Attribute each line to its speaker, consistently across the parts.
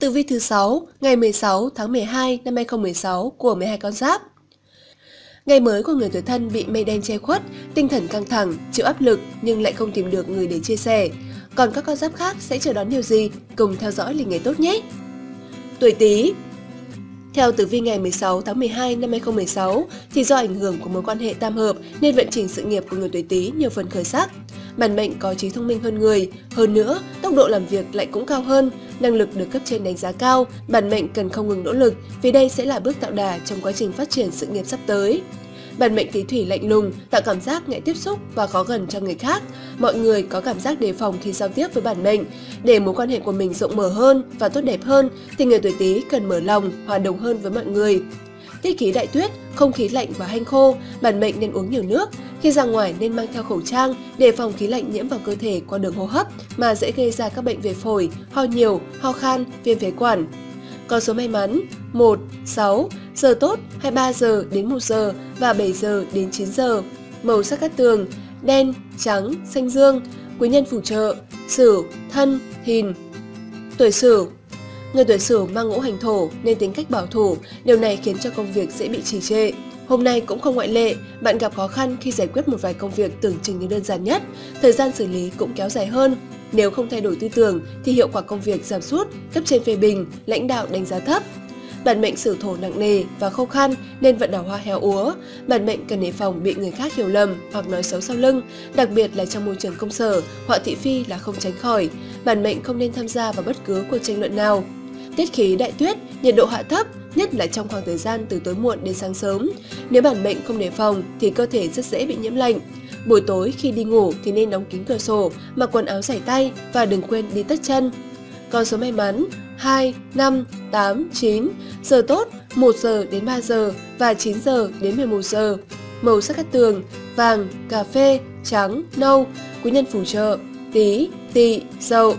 Speaker 1: Tử vi thứ 6, ngày 16 tháng 12 năm 2016 của 12 con giáp. Ngày mới của người tuổi Thân bị mây đen che khuất, tinh thần căng thẳng, chịu áp lực nhưng lại không tìm được người để chia sẻ. Còn các con giáp khác sẽ chờ đón điều gì? Cùng theo dõi lịch ngày tốt nhé! Tuổi Tý. Theo tử vi ngày 16 tháng 12 năm 2016 thì do ảnh hưởng của mối quan hệ tam hợp nên vận trình sự nghiệp của người tuổi Tý nhiều phần khởi sắc. Bản mệnh có trí thông minh hơn người, hơn nữa tốc độ làm việc lại cũng cao hơn, năng lực được cấp trên đánh giá cao, bản mệnh cần không ngừng nỗ lực vì đây sẽ là bước tạo đà trong quá trình phát triển sự nghiệp sắp tới. Bản mệnh Tý Thủy lạnh lùng, tạo cảm giác ngại tiếp xúc và khó gần cho người khác. Mọi người có cảm giác đề phòng khi giao tiếp với bản mệnh. Để mối quan hệ của mình rộng mở hơn và tốt đẹp hơn thì người tuổi Tý cần mở lòng, hòa đồng hơn với mọi người. Tiết khí đại tuyết, không khí lạnh và hanh khô, bản mệnh nên uống nhiều nước. Khi ra ngoài nên mang theo khẩu trang, đề phòng khí lạnh nhiễm vào cơ thể qua đường hô hấp mà dễ gây ra các bệnh về phổi, ho nhiều, ho khan, viêm phế quản. Con số may mắn 1, 6, giờ tốt 23 giờ đến 1 giờ và 7 giờ đến 9 giờ. Màu sắc cát tường đen, trắng, xanh dương. Quý nhân phù trợ Sửu, Thân, Thìn. Tuổi Sửu. Người tuổi Sửu mang ngũ hành thổ nên tính cách bảo thủ, điều này khiến cho công việc dễ bị trì trệ. Hôm nay cũng không ngoại lệ, bạn gặp khó khăn khi giải quyết một vài công việc tưởng chừng như đơn giản nhất, thời gian xử lý cũng kéo dài hơn. Nếu không thay đổi tư tưởng thì hiệu quả công việc giảm sút, cấp trên phê bình, lãnh đạo đánh giá thấp. Bản mệnh Sửu thổ nặng nề và khô khan nên vận đào hoa héo úa. Bản mệnh cần đề phòng bị người khác hiểu lầm hoặc nói xấu sau lưng, đặc biệt là trong môi trường công sở, họa thị phi là không tránh khỏi. Bản mệnh không nên tham gia vào bất cứ cuộc tranh luận nào. Tiết khí đại tuyết, nhiệt độ hạ thấp, nhất là trong khoảng thời gian từ tối muộn đến sáng sớm. Nếu bản mệnh không đề phòng thì cơ thể rất dễ bị nhiễm lạnh. Buổi tối khi đi ngủ thì nên đóng kín cửa sổ, mặc quần áo dày tay và đừng quên đi tất chân. Con số may mắn 2, 5, 8, 9. Giờ tốt 1 giờ đến 3 giờ và 9 giờ đến 11 giờ. Màu sắc cát tường vàng, cà phê, trắng, nâu. Quý nhân phù trợ Tý, Tỵ, Dậu.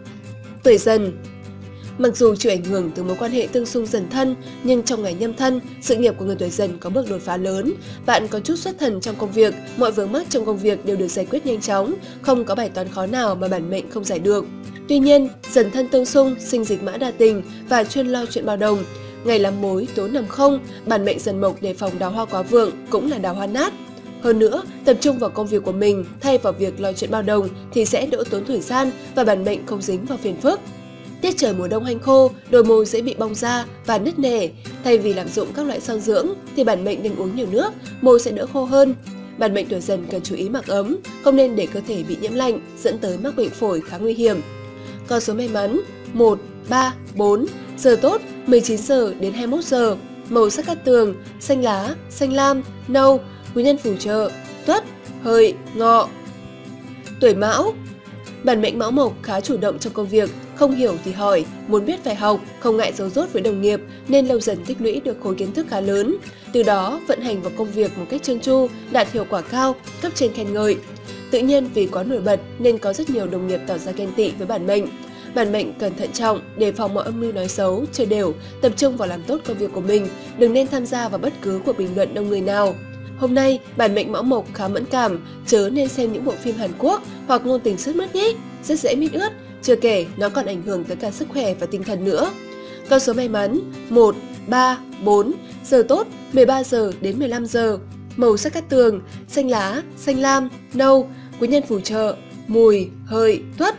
Speaker 1: Tuổi Dần. Mặc dù chịu ảnh hưởng từ mối quan hệ tương xung Dần Thân, nhưng trong ngày Nhâm Thân, sự nghiệp của người tuổi Dần có bước đột phá lớn. Bạn có chút xuất thần trong công việc, mọi vướng mắc trong công việc đều được giải quyết nhanh chóng, không có bài toán khó nào mà bản mệnh không giải được. Tuy nhiên, Dần Thân tương xung, sinh dịch mã đa tình và chuyên lo chuyện bao đồng. Ngày làm mối, tối nằm không, bản mệnh Dần Mộc đề phòng đào hoa quá vượng cũng là đào hoa nát. Hơn nữa, tập trung vào công việc của mình thay vào việc lo chuyện bao đồng thì sẽ đỡ tốn thời gian và bản mệnh không dính vào phiền phức. Tiết trời mùa đông hanh khô, đôi môi dễ bị bong da và nứt nẻ. Thay vì lạm dụng các loại son dưỡng thì bản mệnh nên uống nhiều nước, môi sẽ đỡ khô hơn. Bản mệnh tuổi Dần cần chú ý mặc ấm, không nên để cơ thể bị nhiễm lạnh, dẫn tới mắc bệnh phổi khá nguy hiểm. Con số may mắn 1, 3, 4. Giờ tốt 19 giờ đến 21 giờ. Màu sắc cát tường xanh lá, xanh lam, nâu. Quý nhân phù trợ Tuất, Hợi, Ngọ. Tuổi Mão. Bản mệnh Mão Mộc khá chủ động trong công việc, không hiểu thì hỏi, muốn biết phải học, không ngại giấu dốt với đồng nghiệp nên lâu dần tích lũy được khối kiến thức khá lớn. Từ đó vận hành vào công việc một cách trơn tru, đạt hiệu quả cao, cấp trên khen ngợi. Tự nhiên vì quá nổi bật nên có rất nhiều đồng nghiệp tỏ ra ghen tị với bản mệnh. Bản mệnh cần thận trọng, đề phòng mọi âm mưu nói xấu, chơi đều, tập trung vào làm tốt công việc của mình, đừng nên tham gia vào bất cứ cuộc bình luận đông người nào. Hôm nay, bản mệnh Mão Mộc khá mẫn cảm, chớ nên xem những bộ phim Hàn Quốc hoặc ngôn tình sướt mướt nhé, rất dễ mít ướt, chưa kể nó còn ảnh hưởng tới cả sức khỏe và tinh thần nữa. Con số may mắn 1, 3, 4. Giờ tốt 13 giờ đến 15 giờ. Màu sắc cát tường xanh lá, xanh lam, nâu. Quý nhân phù trợ Mùi, Hợi, Tuất.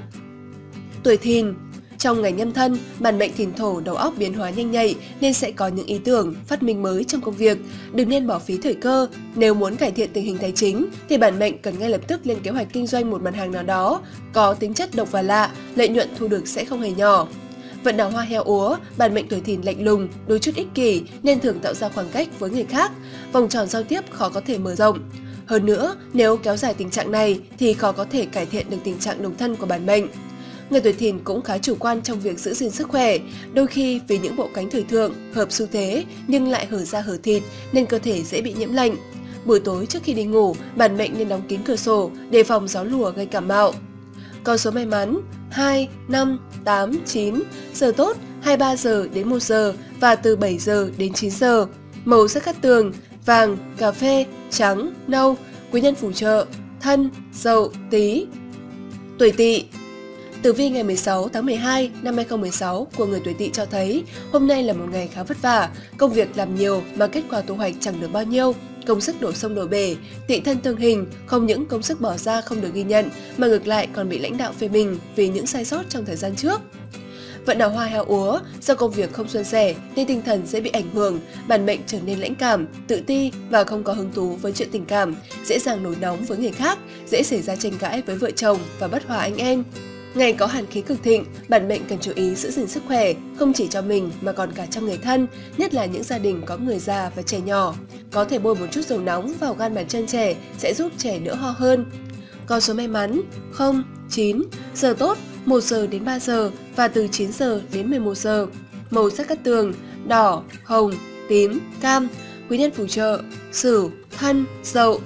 Speaker 1: Tuổi Thìn. Trong ngày Nhâm Thân, bản mệnh Thìn thổ đầu óc biến hóa nhanh nhạy nên sẽ có những ý tưởng, phát minh mới trong công việc. Đừng nên bỏ phí thời cơ. Nếu muốn cải thiện tình hình tài chính thì bản mệnh cần ngay lập tức lên kế hoạch kinh doanh một mặt hàng nào đó có tính chất độc và lạ, lợi nhuận thu được sẽ không hề nhỏ. Vận đào hoa heo úa, bản mệnh tuổi Thìn lạnh lùng, đôi chút ích kỷ nên thường tạo ra khoảng cách với người khác. Vòng tròn giao tiếp khó có thể mở rộng. Hơn nữa, nếu kéo dài tình trạng này thì khó có thể cải thiện được tình trạng độc thân của bản mệnh. Người tuổi Thìn cũng khá chủ quan trong việc giữ gìn sức khỏe, đôi khi vì những bộ cánh thời thượng, hợp xu thế nhưng lại hở da hở thịt nên cơ thể dễ bị nhiễm lạnh. Buổi tối trước khi đi ngủ, bản mệnh nên đóng kín cửa sổ, đề phòng gió lùa gây cảm mạo. Con số may mắn 2, 5, 8, 9. Giờ tốt 23 giờ đến 1 giờ và từ 7 giờ đến 9 giờ. Màu sắc cát tường vàng, cà phê, trắng, nâu. Quý nhân phù trợ Thân, Dậu, Tý. Tuổi Tỵ. Tử vi ngày 16 tháng 12 năm 2016 của người tuổi Tỵ cho thấy hôm nay là một ngày khá vất vả, công việc làm nhiều mà kết quả thu hoạch chẳng được bao nhiêu, công sức đổ sông đổ bể, Tỵ thân tương hình, không những công sức bỏ ra không được ghi nhận mà ngược lại còn bị lãnh đạo phê bình vì những sai sót trong thời gian trước. Vận đào hoa heo úa, do công việc không suôn sẻ nên tinh thần dễ bị ảnh hưởng, bản mệnh trở nên lãnh cảm, tự ti và không có hứng thú với chuyện tình cảm, dễ dàng nổi nóng với người khác, dễ xảy ra tranh cãi với vợ chồng và bất hòa anh em. Ngày có hàn khí cực thịnh, bản mệnh cần chú ý giữ gìn sức khỏe, không chỉ cho mình mà còn cả cho người thân, nhất là những gia đình có người già và trẻ nhỏ. Có thể bôi một chút dầu nóng vào gan bàn chân trẻ sẽ giúp trẻ đỡ ho hơn. Con số may mắn 0, 9, giờ tốt 1 giờ đến 3 giờ và từ 9 giờ đến 11 giờ. Màu sắc cát tường đỏ, hồng, tím, cam. Quý nhân phù trợ Sửu, Thân, Dậu.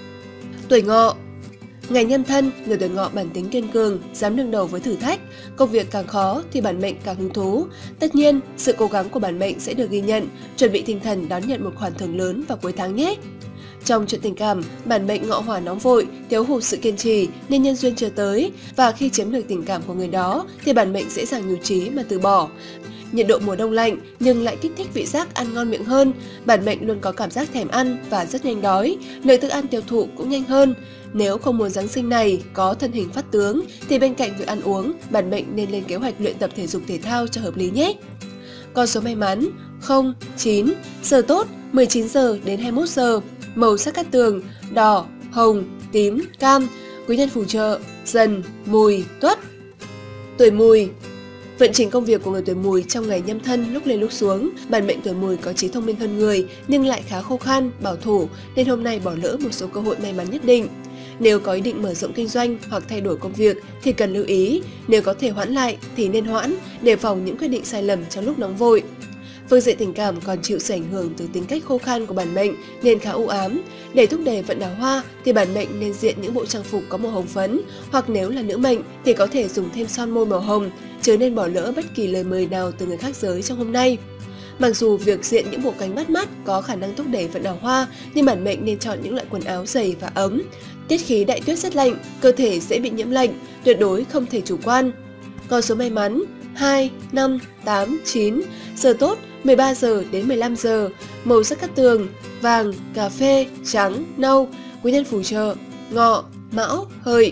Speaker 1: Tuổi Ngọ. Ngày Nhâm Thân, người tuổi Ngọ bản tính kiên cường, dám đương đầu với thử thách. Công việc càng khó thì bản mệnh càng hứng thú. Tất nhiên, sự cố gắng của bản mệnh sẽ được ghi nhận, chuẩn bị tinh thần đón nhận một khoản thưởng lớn vào cuối tháng nhé. Trong chuyện tình cảm, bản mệnh Ngọ hỏa nóng vội, thiếu hụt sự kiên trì nên nhân duyên chưa tới, và khi chiếm được tình cảm của người đó thì bản mệnh dễ dàng nhụt chí mà từ bỏ. Nhiệt độ mùa đông lạnh nhưng lại kích thích vị giác ăn ngon miệng hơn, bản mệnh luôn có cảm giác thèm ăn và rất nhanh đói, lượng thức ăn tiêu thụ cũng nhanh hơn. Nếu không muốn Giáng sinh này có thân hình phát tướng thì bên cạnh việc ăn uống, bản mệnh nên lên kế hoạch luyện tập thể dục thể thao cho hợp lý nhé. Con số may mắn 0, 9, giờ tốt 19 giờ đến 21 giờ. Màu sắc cát tường đỏ, hồng, tím, cam. Quý nhân phù trợ Dần, Mùi, Tuất. Tuổi Mùi. Vận trình công việc của người tuổi Mùi trong ngày Nhâm Thân lúc lên lúc xuống, bản mệnh tuổi Mùi có trí thông minh hơn người nhưng lại khá khô khan, bảo thủ nên hôm nay bỏ lỡ một số cơ hội may mắn nhất định. Nếu có ý định mở rộng kinh doanh hoặc thay đổi công việc thì cần lưu ý, nếu có thể hoãn lại thì nên hoãn, đề phòng những quyết định sai lầm trong lúc nóng vội. Phương diện tình cảm còn chịu sự ảnh hưởng từ tính cách khô khan của bản mệnh nên khá u ám. Để thúc đẩy vận đào hoa thì bản mệnh nên diện những bộ trang phục có màu hồng phấn, hoặc nếu là nữ mệnh thì có thể dùng thêm son môi màu hồng, chứ nên bỏ lỡ bất kỳ lời mời nào từ người khác giới trong hôm nay. Mặc dù việc diện những bộ cánh bắt mắt có khả năng thúc đẩy vận đào hoa, nhưng bản mệnh nên chọn những loại quần áo dày và ấm. Tiết khí đại tuyết rất lạnh, cơ thể dễ bị nhiễm lạnh, tuyệt đối không thể chủ quan. Con số may mắn 2, 5, 8, 9, giờ tốt 13 giờ đến 15 giờ, màu sắc cát tường vàng, cà phê, trắng, nâu. Quý nhân phù trợ Ngọ, Mão, Hợi.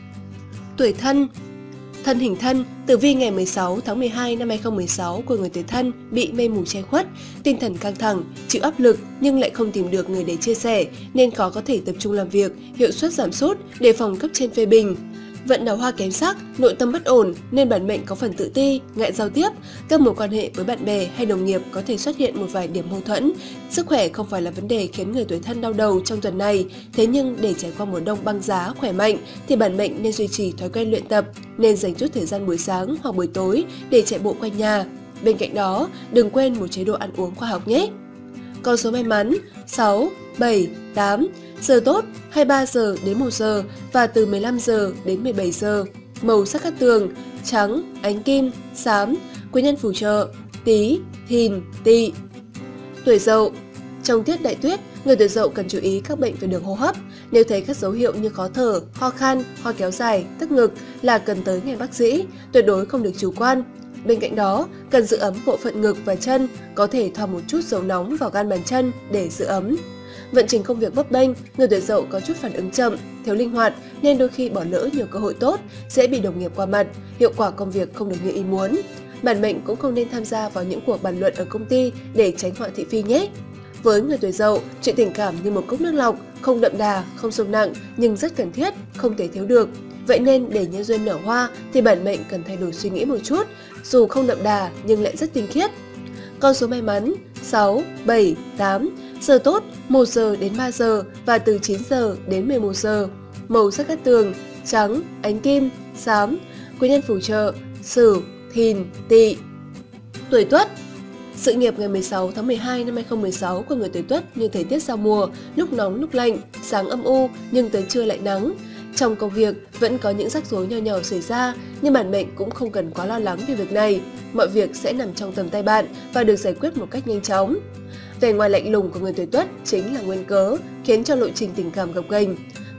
Speaker 1: Tuổi Thân. Thân hình Thân, tử vi ngày 16 tháng 12 năm 2016 của người tuổi Thân bị mây mù che khuất, tinh thần căng thẳng, chịu áp lực nhưng lại không tìm được người để chia sẻ nên khó có thể tập trung làm việc, hiệu suất giảm sút, đề phòng cấp trên phê bình. Vận đào hoa kém sắc, nội tâm bất ổn nên bản mệnh có phần tự ti, ngại giao tiếp. Các mối quan hệ với bạn bè hay đồng nghiệp có thể xuất hiện một vài điểm mâu thuẫn. Sức khỏe không phải là vấn đề khiến người tuổi Thân đau đầu trong tuần này, thế nhưng để trải qua mùa đông băng giá khỏe mạnh thì bản mệnh nên duy trì thói quen luyện tập, nên dành chút thời gian buổi sáng hoặc buổi tối để chạy bộ quanh nhà. Bên cạnh đó, đừng quên một chế độ ăn uống khoa học nhé. Con số may mắn 6, 7, 8, giờ tốt 23 giờ đến 1 giờ và từ 15 giờ đến 17 giờ. Màu sắc cát tường trắng, ánh kim, xám. Quý nhân phù trợ Tý, Thìn, Tỵ. Tuổi Dậu. Trong tiết đại tuyết, người tuổi Dậu cần chú ý các bệnh về đường hô hấp. Nếu thấy các dấu hiệu như khó thở, ho khan, ho kéo dài, tức ngực là cần tới ngay bác sĩ, tuyệt đối không được chủ quan. Bên cạnh đó, cần giữ ấm bộ phận ngực và chân, có thể thoa một chút dầu nóng vào gan bàn chân để giữ ấm. Vận trình công việc bấp bênh, người tuổi Dậu có chút phản ứng chậm, thiếu linh hoạt nên đôi khi bỏ lỡ nhiều cơ hội tốt, dễ bị đồng nghiệp qua mặt, hiệu quả công việc không được như ý muốn. Bản mệnh cũng không nên tham gia vào những cuộc bàn luận ở công ty để tránh họa thị phi nhé. Với người tuổi Dậu, chuyện tình cảm như một cốc nước lọc, không đậm đà, không sâu nặng nhưng rất cần thiết, không thể thiếu được. Vậy nên để nhân duyên nở hoa thì bản mệnh cần thay đổi suy nghĩ một chút, dù không đậm đà nhưng lại rất tinh khiết. Con số may mắn 6, 7, 8, giờ tốt 1 giờ đến 3 giờ và từ 9 giờ đến 11 giờ. Màu sắc cát tường trắng, ánh kim, xám. Quý nhân phù trợ Sửu, Thìn, Tỵ. Tuổi Tuất. Sự nghiệp ngày 16 tháng 12 năm 2016 của người tuổi Tuất như thời tiết giao mùa, lúc nóng lúc lạnh, sáng âm u nhưng tới trưa lại nắng. Trong công việc vẫn có những rắc rối nho nhỏ xảy ra, nhưng bản mệnh cũng không cần quá lo lắng về việc này. Mọi việc sẽ nằm trong tầm tay bạn và được giải quyết một cách nhanh chóng. Vẻ ngoài lạnh lùng của người tuổi Tuất chính là nguyên cớ khiến cho lộ trình tình cảm gập ghềnh.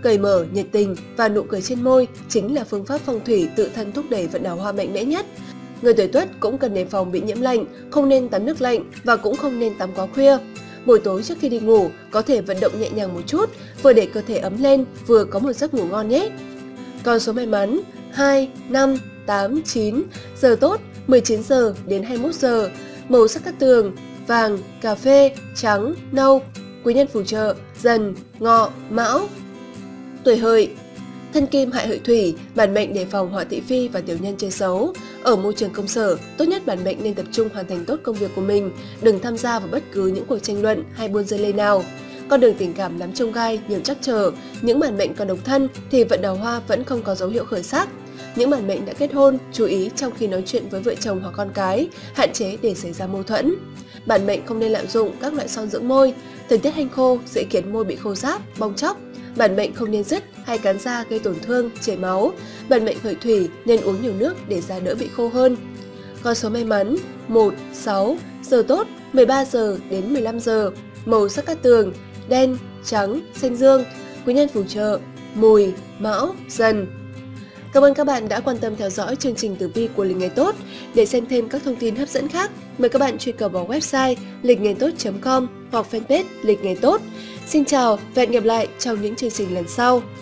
Speaker 1: cởi mở, nhiệt tình và nụ cười trên môi chính là phương pháp phong thủy tự thân thúc đẩy vận đào hoa mạnh mẽ nhất. Người tuổi Tuất cũng cần đề phòng bị nhiễm lạnh, không nên tắm nước lạnh và cũng không nên tắm quá khuya. Buổi tối trước khi đi ngủ, có thể vận động nhẹ nhàng một chút, vừa để cơ thể ấm lên, vừa có một giấc ngủ ngon nhé. Con số may mắn 2, 5, 8, 9, giờ tốt 19 giờ đến 21 giờ, màu sắc cát tường, vàng, cà phê, trắng, nâu, quý nhân phù trợ, Dần, Ngọ, Mão. Tuổi Hợi. Thân kim hại hợi thủy, bản mệnh đề phòng họa thị phi và tiểu nhân chơi xấu. Ở môi trường công sở, tốt nhất bản mệnh nên tập trung hoàn thành tốt công việc của mình, đừng tham gia vào bất cứ những cuộc tranh luận hay buôn dây lê nào. Con đường tình cảm lắm chông gai, nhiều trắc trở, những bản mệnh còn độc thân thì vận đào hoa vẫn không có dấu hiệu khởi sắc. Những bản mệnh đã kết hôn, chú ý trong khi nói chuyện với vợ chồng hoặc con cái, hạn chế để xảy ra mâu thuẫn. Bản mệnh không nên lạm dụng các loại son dưỡng môi, thời tiết hanh khô dễ khiến môi bị khô ráp, bong tróc. Bản mệnh không nên rứt hay cắn da gây tổn thương, chảy máu. Bản mệnh hợi thủy nên uống nhiều nước để da đỡ bị khô hơn. Con số may mắn 1, 6, giờ tốt 13 giờ đến 15 giờ, màu sắc cát tường, đen, trắng, xanh dương, quý nhân phù trợ, Mùi, Mão, Dần. Cảm ơn các bạn đã quan tâm theo dõi chương trình tử vi của Lịch Ngày Tốt. Để xem thêm các thông tin hấp dẫn khác, mời các bạn truy cập vào website lịch-ngày-tốt.com hoặc fanpage Lịch Ngày Tốt. Xin chào và hẹn gặp lại trong những chương trình lần sau.